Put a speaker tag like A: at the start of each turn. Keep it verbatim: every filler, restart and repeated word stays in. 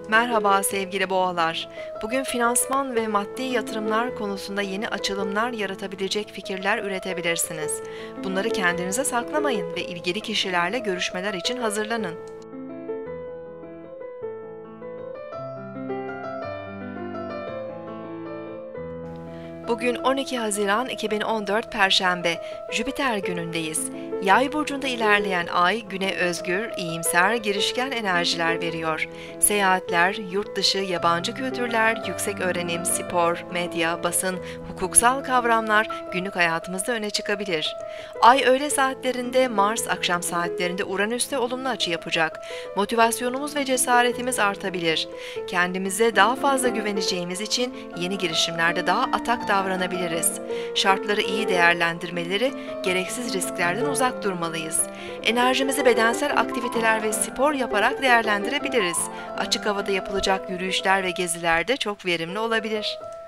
A: Merhaba sevgili boğalar. Bugün finansman ve maddi yatırımlar konusunda yeni açılımlar yaratabilecek fikirler üretebilirsiniz. Bunları kendinize saklamayın ve ilgili kişilerle görüşmeler için hazırlanın. Bugün on iki Haziran iki bin on dört Perşembe, Jüpiter günündeyiz. Yay burcunda ilerleyen ay güne özgür, iyimser, girişken enerjiler veriyor. Seyahatler, yurt dışı, yabancı kültürler, yüksek öğrenim, spor, medya, basın, hukuksal kavramlar günlük hayatımızda öne çıkabilir. Ay öğle saatlerinde, Mars akşam saatlerinde Uranüs'te olumlu açı yapacak. Motivasyonumuz ve cesaretimiz artabilir. Kendimize daha fazla güveneceğimiz için yeni girişimlerde daha atak davranabiliriz. Şartları iyi değerlendirmeleri, gereksiz risklerden uzak durmalıyız. Enerjimizi bedensel aktiviteler ve spor yaparak değerlendirebiliriz. Açık havada yapılacak yürüyüşler ve geziler de çok verimli olabilir.